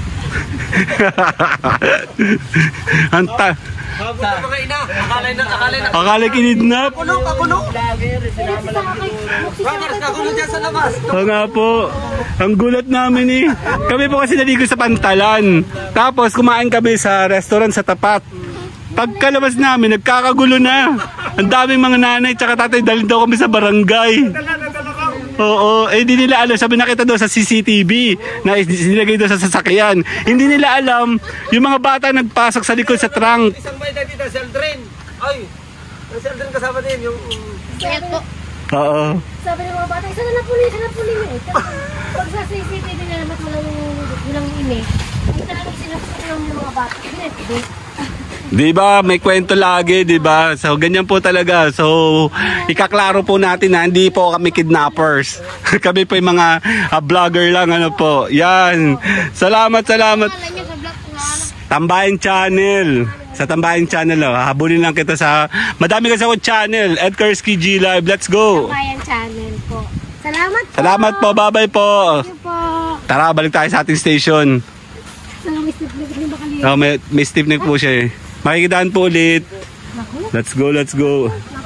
Anta. Habang na mga ina. Akalay na, akalay na. Akala kinidnap. Kakulo, kakulo. Brothers, kakulo dyan sa labas. Oo nga po. Ang gulat namin eh. Kami po kasi naligo sa Pantalan. Tapos kumain kami sa restaurant sa tapat. Pagkalabas namin, nagkakagulo na. Ang daming mga nanay tsaka tatay, dalhin daw kami sa barangay. Oo, eh hindi nila alam. Sabi nakita daw sa C C T V na nilagay daw sa sasakyan. Hindi nila alam yung mga bata nagpasok sa likod sa trunk. Isang may dito, Seldrin. Ay, yung Seldrin kasama din. Yung... Kaya po. Oo. Sabi ng mga bata, isa na napuli, isa na napuli nyo. Pag sa C C T V na naman walang walang ime, ay talagang sinasakit lang yung mga bata. Hindi, Di ba? May kwento lagi, di ba? So, ganyan po talaga. So, ikaklaro po natin na hindi po kami kidnappers. Kami po yung mga uh, vlogger lang, ano po. Yan. Salamat, salamat. alam nyo sa vlog ko nga. Tambayan Channel. Sa Tambayan Channel, oh. Habulin lang kita sa... Madami kasi ako channel. Edkarski G Live. Let's go. Bayan Channel po. Salamat po. Salamat po. Bye-bye po. Thank you po. Tara, balik tayo sa ating station. Salamat po. Bakali. Oh, may, may stiff neck po siya eh. Makikidaan po ulit. Let's go, let's go.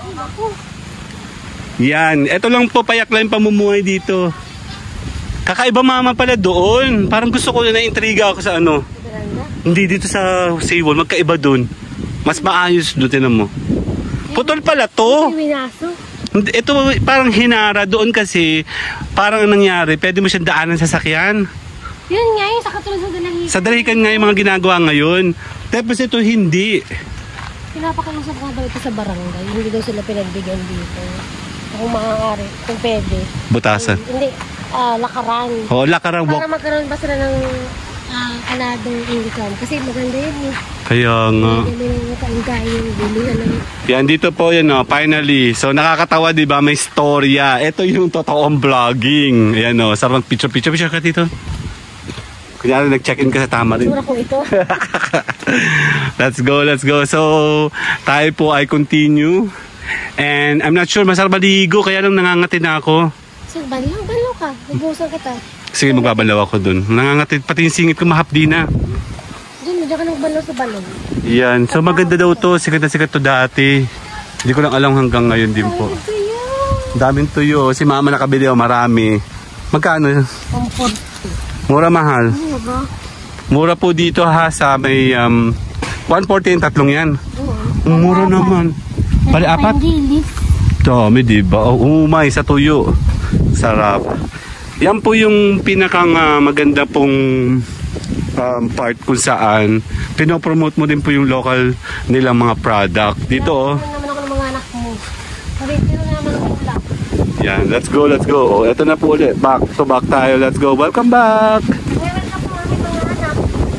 Yan. Ito lang po, payak lang yung pamumuhay dito. Kakaiba mama pala doon. Parang gusto ko na na-intriga ako sa ano. Hindi dito sa Seawall. Magkaiba doon. Mas maayos doon, tinan mo. Putol pala to. Minaso. Ito parang hinara doon kasi parang nangyari. Pwede mo siyang daanan sa sakyan. Yun nga yun, sa katulad sa dalahican. Sa dalahican nga yung mga ginagawa ngayon. Tapos ito hindi. Pinapakausap nga daw ito sa barangay. Hindi daw sila pinagbigyan dito. Kung maaari, kung pwede. Butasan. Hindi, ah, lakaran. Oo, lakaran. Para magkaroon ba sila ng ah, another income. Kasi maganda yun eh. Kaya nga. Hindi nang kaingay yung bilihan ng... Yan, dito po yun, no, finally. So, nakakatawa, di ba? May storya. Ito yung totoong vlogging. Ayan, no. Sarang picture, picture, picture ka dito. Kunyari, nag-check-in ka sa tama rin. Sura ko ito. Let's go, let's go. So, tayo po ay continue. And I'm not sure, masarap maligo, kaya lang nangangatin na ako. So, banlaw, banlaw ka. Nagbusan kita. Sige, magbabalaw ako dun. Nangangatin, pati yung singit ko mahapdi na. Doon, medyo ka nagbanlaw sa balon. Yan, so maganda daw to. Sikat na sikat to dati. Hindi ko lang alam hanggang ngayon din po. Ito yun. Daming tuyo. Si mama nakabili o marami. Magkano? Comfort. Mura mahal. Ano ba? Mura po dito ha sa may um, one forty yung tatlong yan. Oo. Mura naman. Bali apat? Hindi. Dami diba? Oh, umay sa tuyo. Sarap. Yan po yung pinakang uh, maganda pong um, part kung saan pinopromote mo din po yung local nilang mga product. Dito oh. Ano naman ako ng mga anak mo. Sabi, pero naman ang ulam. Yan, let's go, let's go. Oh, eto na po ulit. Back to back tayo. Let's go. Welcome back. Meron ka po kami mga anak.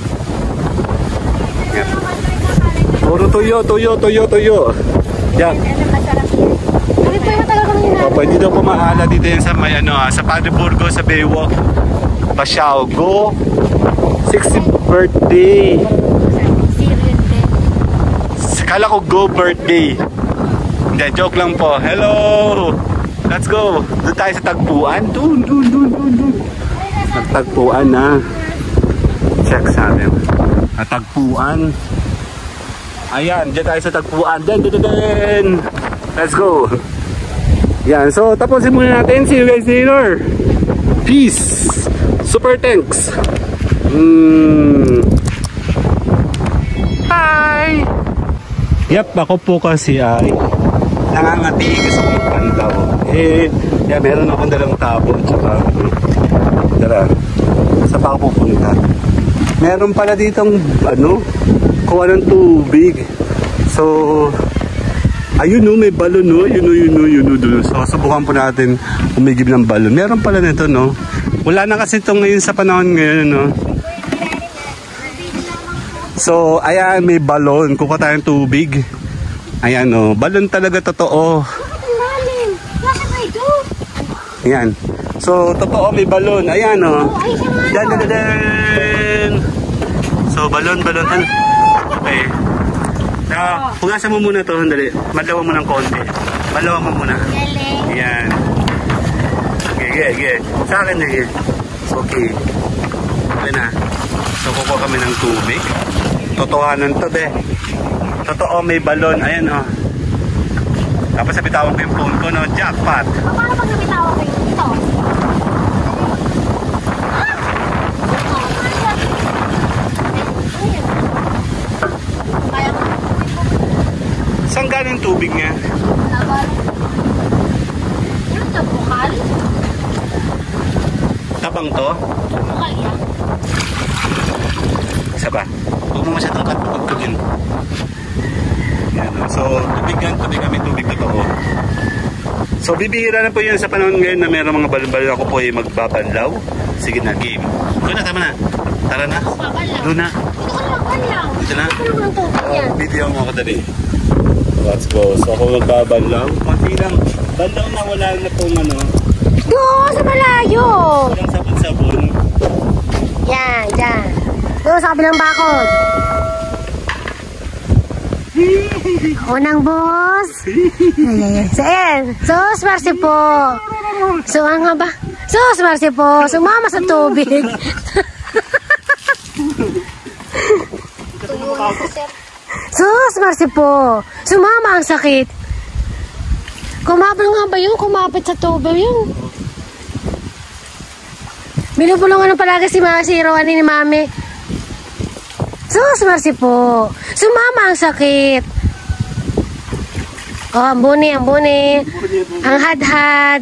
Yan. Puro tuyo, tuyo, tuyo, tuyo. Yan. Ano masarap yun. Sabi po yung matagal kami Oh, hinahanap. pwede daw pumaala dito yan sa may ano, ah, sa Padre Burgos, sa Baywalk. Pasiao. Go. sixtieth birthday. Serious din. Kala ko go birthday. Hindi, joke lang po. Hello. Let's go. Doon tayo sa tagpuan. Doon, doon, doon, doon, doon. Nagtagpuan na. Check sa amin. At tagpuan. Ayan, dyan tayo sa tagpuan. Den, den, den, den. Let's go. Yan, so tapusin muna natin. See you guys later. Peace. Super thanks. Mm. Hi. Yep, ako po kasi ay nangangati, gusto kong pandaw. Eh, yeah, meron akong dalang tabo. Tsaka, tara, sa pa ako pupunta. Meron pala ditong, ano, kuha ng tubig. So, ayun no, may balon no, yun no, yun no, yun no, dun. So, subukan po natin umigib ng balon. Meron pala nito no. Wala na kasi ito ngayon sa panahon ngayon no. So, ayan, may balon. Kuha tayong tubig. Ayan no, balon talaga totoo. Bakit ang lalim? Nasa ba ito? Ayan. So, totoo may balon. Ayan no. Oh, ay, siya nga. Dan, dan, dan, dan. So, balon, balon. Ano? Okay. Uh, pugasan mo muna to, handali. Malawa mo ng konti. Malawa mo muna. Ayan. Okay, okay, okay. Sa akin na yun. Okay. Okay na. So, kukuha kami ng tubig. Totohanan to, be. Totoo, may balon. Ayan, oh. Tapos nabitawan ko yung phone ko, no? Jackpot. Paano pag nabitawan ko yung ito? Saan galing tubig niya? Yung sa bukal? Tabang to? Bukal yan. Isa ba? Huwag mo masyadong katugtugin. Yan, no? So, tubig yan, tubig kami, tubig totoo. So, bibihira na po yan sa panahon ngayon na mayroong mga balon-balon. Ako po ay magbabanlaw. Sige na, game. Doon na, tama na. Tara na. Doon na. Ito ka lang, banlaw. Dito na. Ito lang ng tubig yan. Video mo ako dali. Let's go. So, ako magbabanlaw. Kunti lang. Banlaw na wala na pong ano. Doon sa malayo. Walang sabon-sabon. Yan, dyan. Doon sa kabilang bakod. Unang boss. So, ayan. Sus, mercy po. So, ano nga ba? Sus, mercy po. Sumama sa tubig. Sus, mercy po. Sumama ang sakit. Kumapit nga ba yun? Kumapit sa tubig yun. Binubulungan ng palagi si Mama, si Rowan ni Mami. Sus, mercy po. Sumama ang sakit. Oh, ang buni, ang buni. Ang hadhad.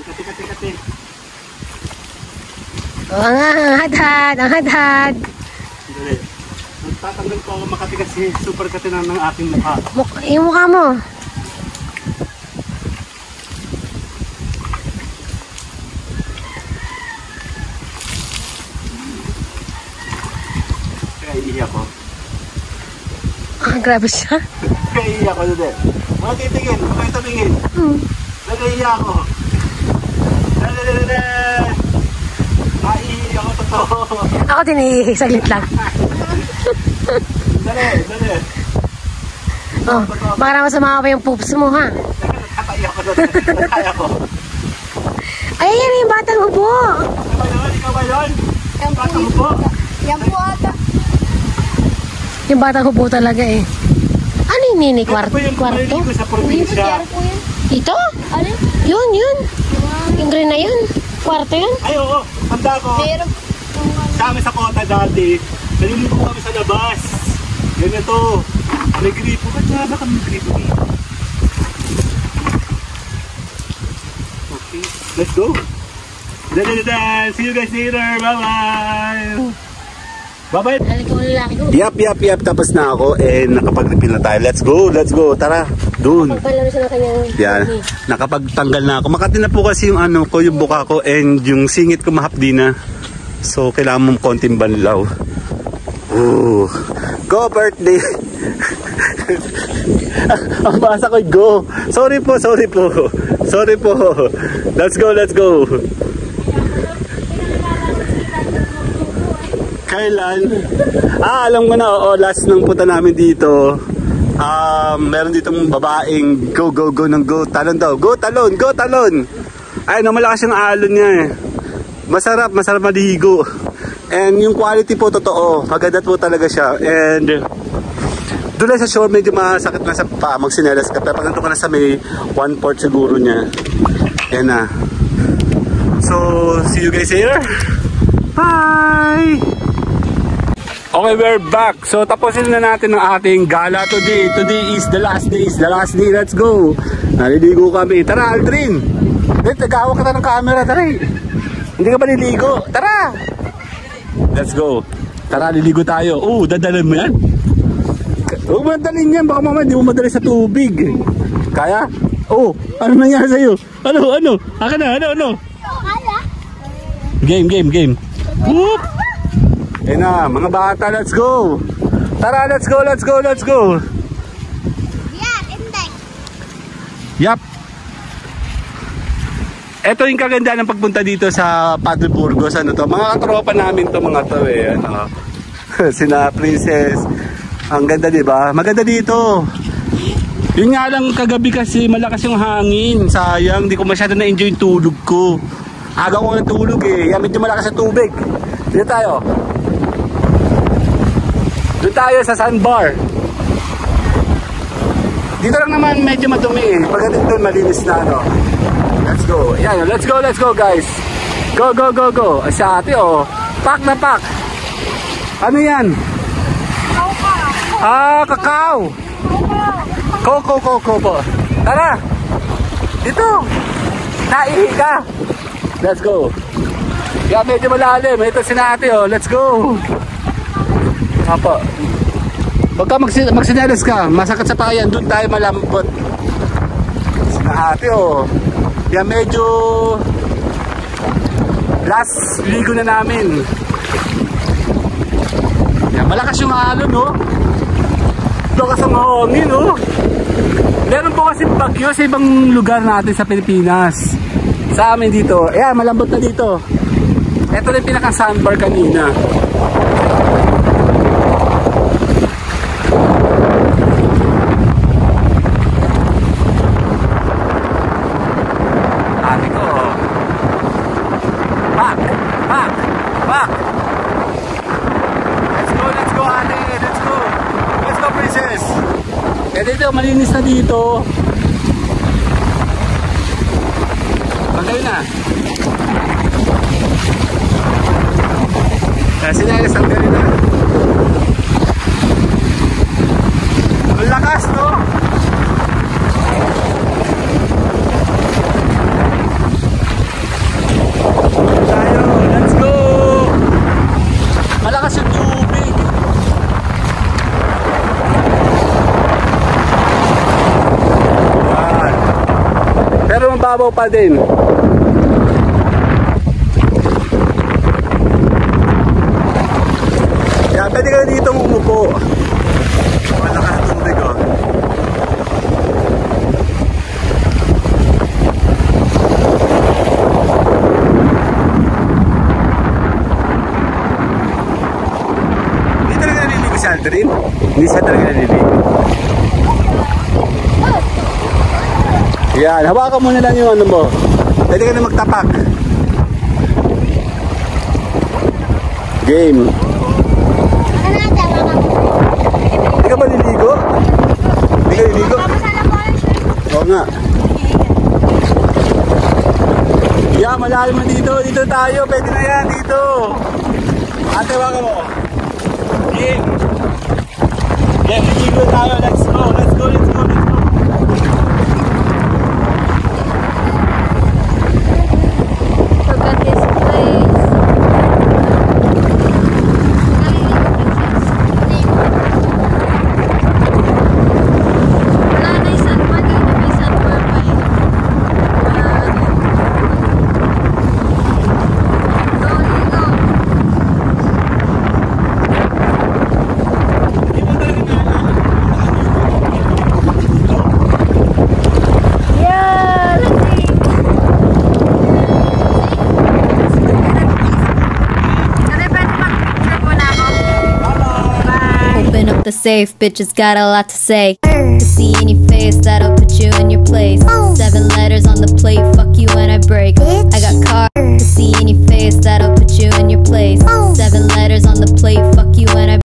Oh, ang, ang hadhad, ang hadhad. Tatanggal ko ako makati kasi super katinan ng aking mukha. Muk yung mukha mo. Kaya iiyak ko. Ah, grabe siya. Kaya iiyak ko dito. Mga titingin, mga tumingin. Hmm. Nag-iiyak ko. Dadadadada. Naiiyak ko totoo. Ako din eh, saglit lang. Dali, dali. Oh, baka naman sumama pa yung poops mo, ha? Nakaiyak ko dito. Nakaiyak ko. Ay, yan yung batang hubo. Ikaw ba yun? Ikaw ba yun? Batang upo? Yan po ata. Yung batang hubo talaga eh. Ano yung nini? Kwarto? Ito po yung Kwarto? pumili ko sa probinsya. Ito? Yun, yun. Yung green na yun. Kwarto yun. Ay, oo. Handa ko. Pero, Sa amin sa kota dati, naliligo kami sa labas. Ganito. May gripo. Ba't nga ba kami gripo dito? Okay. Let's go. Dan, dan, dan. See you guys later. Bye-bye. Bye-bye. Halika ko lalaki ko. Yap, yap, yap. Tapos na ako and nakapag-refill na tayo. Let's go, let's go. Tara, doon. Pagpala siya ng kanyang... Yan, nakapagtanggal na ako. Makati na po kasi yung ano ko, yung buka ko and yung singit ko mahapdi na. So, kailangan mong konting banlaw. Ooh. Go birthday! Ang basa ko, go! Sorry po, sorry po. Sorry po. Let's go, let's go. Kailan? Ah, alam ko na, oo, last nang punta namin dito. Um, meron ditong babaeng go, go, go ng go. Talon daw. Go, talon, go, talon. Ay, no, malakas yung alon niya eh. Masarap, masarap maligo. And yung quality po totoo. Maganda po talaga siya. And Doon lang sa shore, medyo masakit na sa paa, magsinelas ka. Pero pag nandun ka na sa may one-fourth siguro niya. Yan na. So, see you guys here. Bye! Okay, we're back. So, tapusin na natin ang ating gala today. Today is the last day. Is the last day. Let's go. Naliligo kami. Tara, Aldrin. Dito, tagawak ka ng camera. Tara. Hindi ka ba niligo? Tara. Let's go. Tara, liligo tayo. Oh, dadalan mo yan. Huwag mo nadalhin yan. Baka mama, di mo madali sa tubig. Kaya? Oh, ano nangyari sa'yo? Ano, ano? Aka na, ano, ano? Game, game, game. Whoop! Eh na, mga bata, let's go. Tara, let's go, let's go, let's go. Yeah, hindi. Yap. Ito yung kaganda ng pagpunta dito sa Padre Burgos. Ano to? Mga katropa namin to, mga to eh. Ano? Sina Princess. Ang ganda, di ba? Maganda dito. Yun nga lang, kagabi kasi malakas yung hangin. Sayang, di ko masyado na-enjoy yung tulog ko. Aga ko ng tulog eh. Yan, medyo malakas sa tubig. Dito tayo. Doon tayo sa sandbar. Dito lang naman medyo madumi eh. Pagdating doon, malinis na ano. Let's go. Yan, let's go, let's go guys. Go, go, go, go. Sa ate oh. Pak na pak. Ano yan? Ah, kakao. Coco, coco po. Tara. Dito. Naihi ka. Let's go. Yan, medyo malalim. Ito si ate oh. Let's go. Apo. Huwag ka magsin magsinelas ka. Masakit sa pakayan. Doon tayo malambot. Si ate oh. Yan, medyo last ligo na namin. Yan, malakas yung alon no. Lakas ang hangin no. Meron po kasi bagyo sa ibang lugar natin sa Pilipinas. Sa amin dito, ayan, malambot na dito. Ito na yung pinaka sandbar kanina. Ate ko. Back, back, back. Let's go, let's go ate, let's go. Let's go princess. Eh dito, malinis na dito. Pagay na. Kaya sinayas ang gari na. Ang lakas, no? Tayo, let's go! Malakas yung tubig. Yan. Pero mababaw pa din. Kaya pwede ka dito umupo. Malakas ang tubig oh. Hindi talaga naliligo si Aldrin. Hindi siya talaga naliligo. Yan, hawakan mo na lang yung ano mo. Pwede ka na magtapak. Game. Hindi ka ba niligo? Hindi ka niligo? Oo nga. Yeah, malalim na dito. Dito tayo. Pwede na yan. Dito. Ate, waka mo. Game. Game, niligo tayo. Let's go. Let's go. Let's go. Let's go. Look at this place. Wala na yung sandbar dito. May sandbar pa eh. The safe, bitches got a lot to say. To see any face that'll put you in your place. Seven letters on the plate, fuck you when I break. I got cards. To see any face that'll put you in your place. Seven letters on the plate, fuck you when I